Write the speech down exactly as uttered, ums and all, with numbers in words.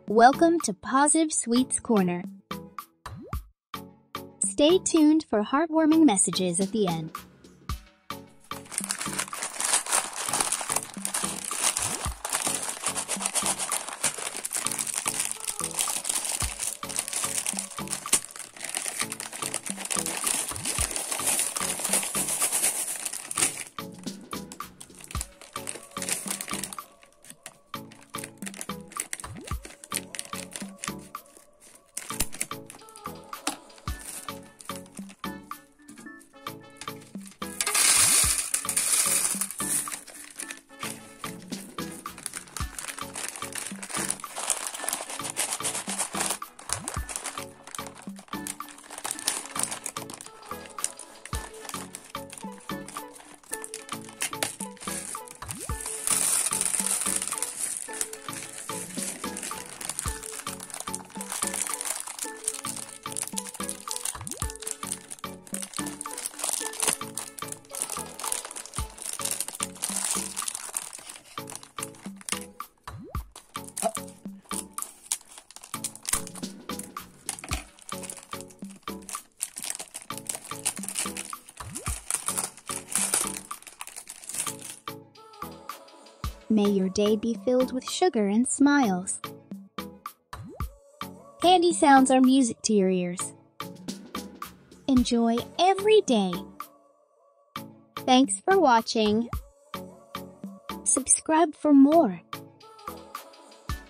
Welcome to Positive Sweets Corner. Stay tuned for heartwarming messages at the end. May your day be filled with sugar and smiles. Candy sounds are music to your ears. Enjoy every day. Thanks for watching. Subscribe for more.